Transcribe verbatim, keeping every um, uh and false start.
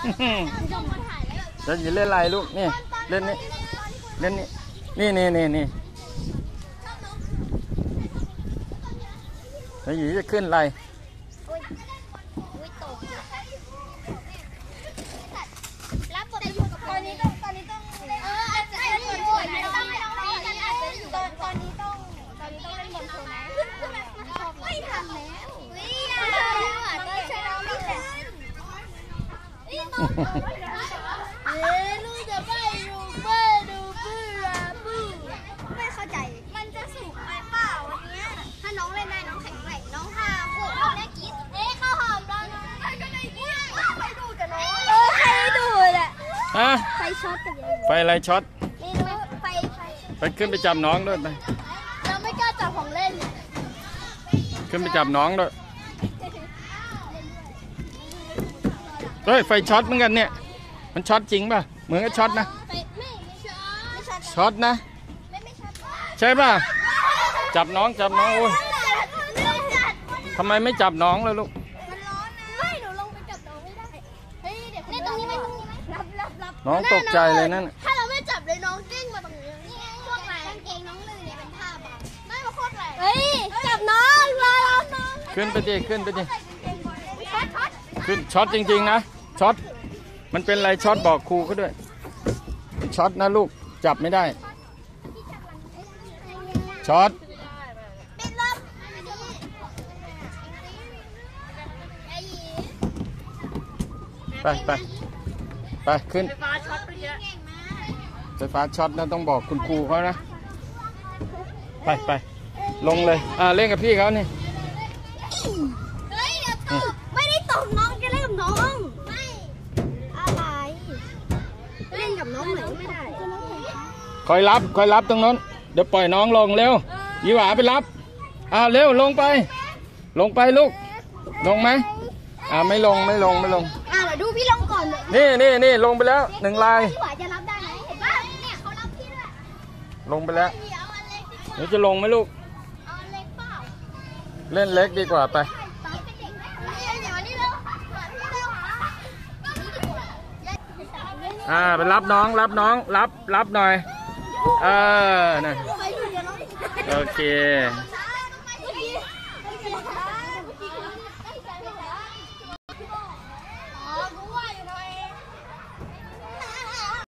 จะหยีเล่นอะไรลูกนี่เล่นนี่เล่นนี่นี่นี่นี่นี่จะหยีจะขึ้นอะไรลูกจะไปดูเบอร์ดูเบื่อบื้อไม่เข้าใจมันจะสูงไปเปล่าวันนี้ถ้าน้องเล่นได้น้องแข็งแกร่งน้องห้าขวบน้องได้กินเอ๊ะข้าวหอมเราใครก็ได้กินไปดูกันน้องเออใครดูแหละฮะไฟช็อตไฟอะไรช็อตไม่รู้ไฟไปขึ้นไปจับน้องด้วยไปเราไม่กล้าจับของเล่นขึ้นไปจับน้องด้วยเฮ้ยไฟช็อตเหมือนกันเนี่ยมันช็อตจริงป่ะเหมือนกับช็อตนะช็อตนะใช่ป่ะจับน้องจับน้องโอ้ยทำไมไม่จับน้องเลยลูกมันร้อนนะไม่หนูลงไปจับน้องไม่ได้เฮ้ยเด็กนี่ตรงนี้ไหมตรงนี้ไหมรับรับรับน้องตกใจเลยนั่นถ้าเราไม่จับเลยน้องกิ้งมาตรงนี้นี่พวกไหนกางเกงน้องเลยเนี่ยเป็นผ้าบางไม่มาโคตรแรงเฮ้ยจับน้องเลยน้องขึ้นไปดิขึ้นไปดิขึ้นช็อตจริงๆนะช็อตมันเป็นอะไรช็อตบอกครูเขาด้วยช็อตนะลูกจับไม่ได้ช็อตไปไปไปขึ้นไฟฟ้าช็อตไปเยอะไฟฟ้าช็อตนะต้องบอกคุณครูเขานะไปไปลงเลยอ่าเล่นกับพี่เขานี่เฮ้ยเดี๋ยวตกไม่ได้ตกน้องจะเล่นกับน้องไม่อะไรเล่นกับน้องเหมือนไม่ได้คอยรับคอยรับตรงนั้นเดี๋ยวปล่อยน้องลงเร็วยี่หวาไปรับอ่าเร็วลงไปลงไปลูกลงไหมอ่าไม่ลงไม่ลงไม่ลงอ่าเดี๋ยวดูพี่ลงก่อนนี่นี่นี่ลงไปแล้วหนึ่งลายพี่หวาจะรับได้ไหมเห็นป่ะเนี่ยเขารับพี่ด้วยลงไปแล้วเดี๋ยวจะลงไหมลูกเล่นเล็กดีกว่าไปอ่าไปรับน้องรับน้องรับรับหน่อยเออนะโอเค